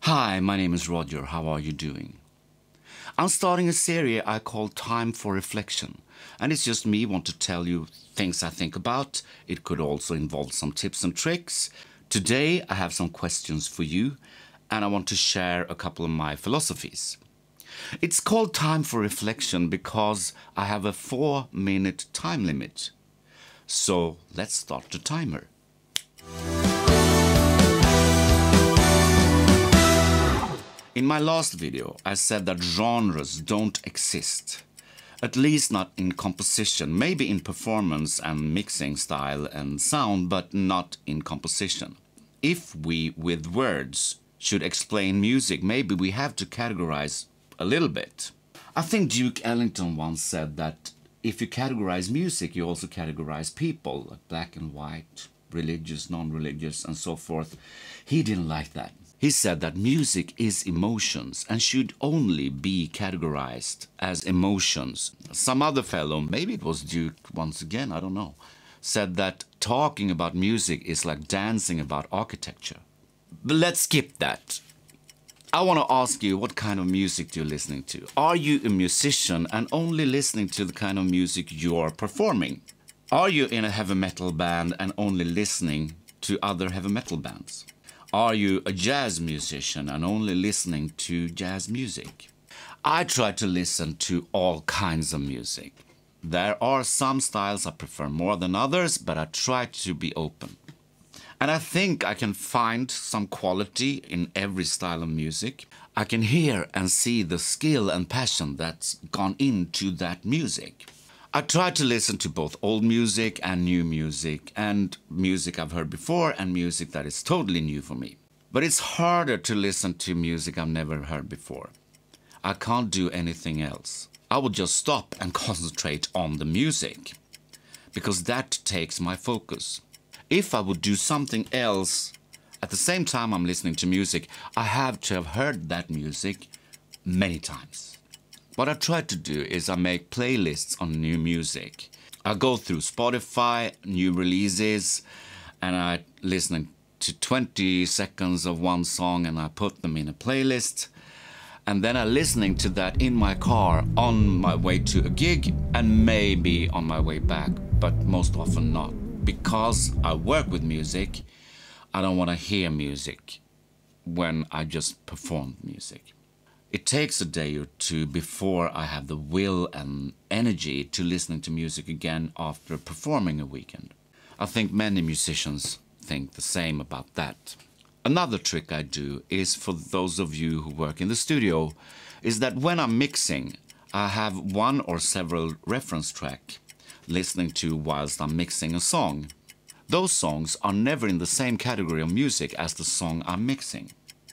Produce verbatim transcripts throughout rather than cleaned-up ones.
Hi, my name is Roger. How are you doing? I'm starting a series I call Time for Reflection, and it's just me want to tell you things I think about. It could also involve some tips and tricks. Today I have some questions for you, and I want to share a couple of my philosophies. It's called Time for Reflection because I have a four minute time limit. So let's start the timer. In my last video, I said that genres don't exist, at least not in composition, maybe in performance and mixing style and sound, but not in composition. If we, with words, should explain music, maybe we have to categorize a little bit. I think Duke Ellington once said that if you categorize music, you also categorize people, like black and white, religious, non-religious, and so forth. He didn't like that. He said that music is emotions and should only be categorized as emotions. Some other fellow, maybe it was Duke once again, I don't know, said that talking about music is like dancing about architecture. But let's skip that. I want to ask you, what kind of music you're listening to? Are you a musician and only listening to the kind of music you're performing? Are you in a heavy metal band and only listening to other heavy metal bands? Are you a jazz musician and only listening to jazz music? I try to listen to all kinds of music. There are some styles I prefer more than others, but I try to be open. And I think I can find some quality in every style of music. I can hear and see the skill and passion that's gone into that music. I try to listen to both old music and new music, and music I've heard before and music that is totally new for me. But it's harder to listen to music I've never heard before. I can't do anything else. I will just stop and concentrate on the music, because that takes my focus. If I would do something else at the same time I'm listening to music, I have to have heard that music many times. What I try to do is I make playlists on new music. I go through Spotify, new releases, and I listen to twenty seconds of one song and I put them in a playlist. And then I'm listening to that in my car on my way to a gig and maybe on my way back, but most often not. Because I work with music, I don't want to hear music when I just perform music. It takes a day or two before I have the will and energy to listening to music again after performing a weekend. I think many musicians think the same about that. Another trick I do is for those of you who work in the studio, is that when I'm mixing, I have one or several reference tracks listening to whilst I'm mixing a song. Those songs are never in the same category of music as the song I'm mixing.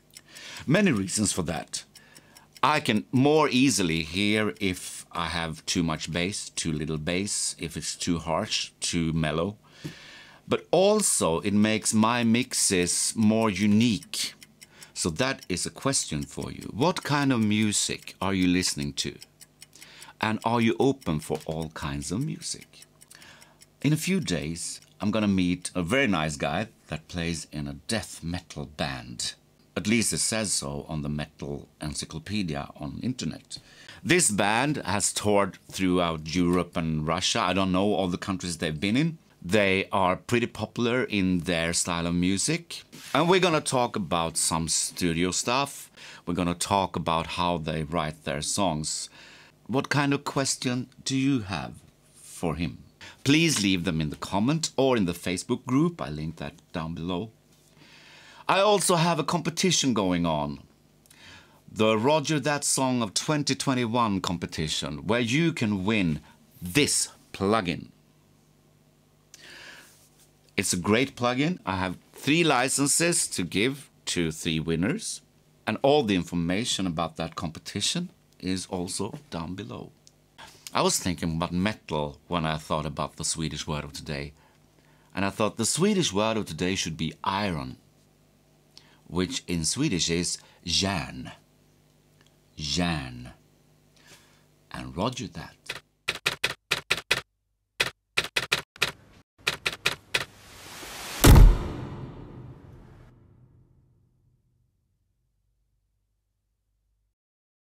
Many reasons for that. I can more easily hear if I have too much bass, too little bass, if it's too harsh, too mellow. But also it makes my mixes more unique. So that is a question for you. What kind of music are you listening to? And are you open for all kinds of music? In a few days, I'm gonna meet a very nice guy that plays in a death metal band. At least it says so on the Metal Encyclopedia on internet. This band has toured throughout Europe and Russia. I don't know all the countries they've been in. They are pretty popular in their style of music. And we're gonna talk about some studio stuff. We're gonna talk about how they write their songs. What kind of question do you have for him? Please leave them in the comment or in the Facebook group. I link that down below. I also have a competition going on. The Roger That Song of twenty twenty-one competition, where you can win this plugin. It's a great plugin. I have three licenses to give to three winners. And all the information about that competition is also down below. I was thinking about metal when I thought about the Swedish word of today. And I thought the Swedish word of today should be iron, which in Swedish is järn. Järn. And Roger that.